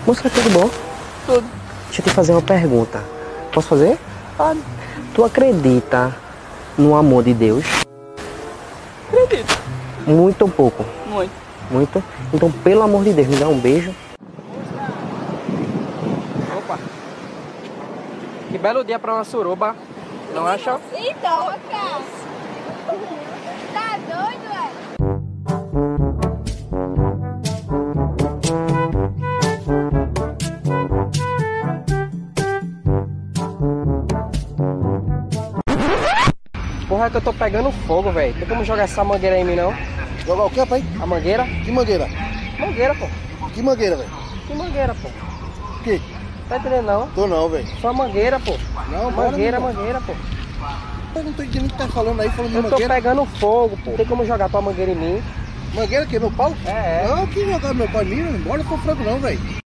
Moça, tudo bom? Tudo. Deixa eu te fazer uma pergunta. Posso fazer? Pode. Tu acredita no amor de Deus? Acredito. Muito ou pouco? Muito. Muito? Então, pelo amor de Deus, me dá um beijo. Opa. Que belo dia pra uma suruba. Não acha? Então, cara. Tá doido, é? Porra, é que eu tô pegando fogo, velho. Tem como jogar essa mangueira aí em mim, não? Jogar o quê, pai? A mangueira? Que mangueira? Mangueira, pô. Que mangueira, velho? Que mangueira, pô? Que? Tá entendendo, não? Tô não, velho. Só mangueira, pô. Não, bora, Mangueira, não. mangueira, pô. Eu não tô entendendo o que tá falando aí, falando de Eu tô mangueira. pegando fogo, pô. Tem como jogar tua mangueira em mim? Mangueira que? Meu pau? É. Não, que jogar meu pau em mim, não bora com frango não, velho.